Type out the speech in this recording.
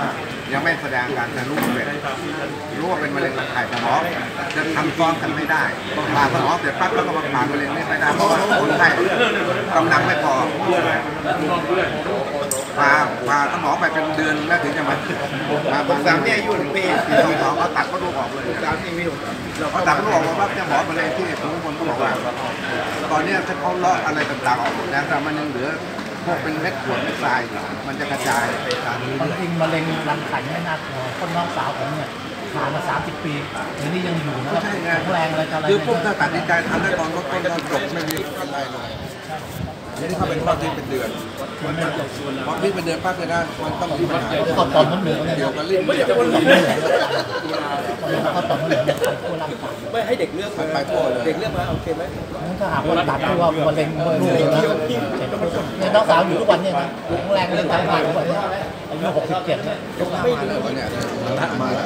ยังไม่แสดงอาการแต่รู้ว่าเป็นมะเร็งรังไข่แต่หมอจะทำซ้อนกันไม่ได้ผ่าสมองเสร็จปั๊บแล้วก็มาผ่ามะเร็งไม่ได้เพราะว่าคนไข้กำลังไม่พอผ่าสมองไปเป็นเดือนแล้วถึงจะมาสามเนี่ยอายุ1 ปี2เขาตัดก็ดูออกเลยเขาตัดก็ดูออกว่าจะหมอมะเร็งที่ทุกคนก็บอกว่าตอนนี้ถ้าเขาเลาะอะไรต่างๆออกหมดแล้วแต่มันยังเหลือพวกเป็นเม็ดขวดเม็ดทรายมันจะกระจายไปตามนี้จริงมะเร็งรังไข่ไม่น่ากลัวคนน้องสาวผมเนี่ยผ่านมา30 ปีทีนี้ยังอยู่นะครับแข็งแรงอะไรกันอะไรคือพวกถ้าตัดสินใจทำได้ตอนต้นจบไม่มีอะไรเลยนี่เขาเป็นข้อที่เป็นเดือนพอที่เป็นเดือนปั๊บเลยนะมันต้องมีปัญหาตอนมันเหลืองเกี่ยวกับลิ้นไม่จะมันเหลืองเขาตอนมันเหลืองตัวร่างกายไม่ให้เด็กเลือกไปทั่วเลยเด็กเลือกมาโอเคไหมงั้นถ้าหากว่าตัดที่ว่ามะเร็งลูกนะเนี่ยน้องสาวอยู่ทุกวันเนี่ยนะแข็งแรงเรื่องการผ่านทุกวันเนี่ยอายุ67เนี่ยมาเลยวันนี้มา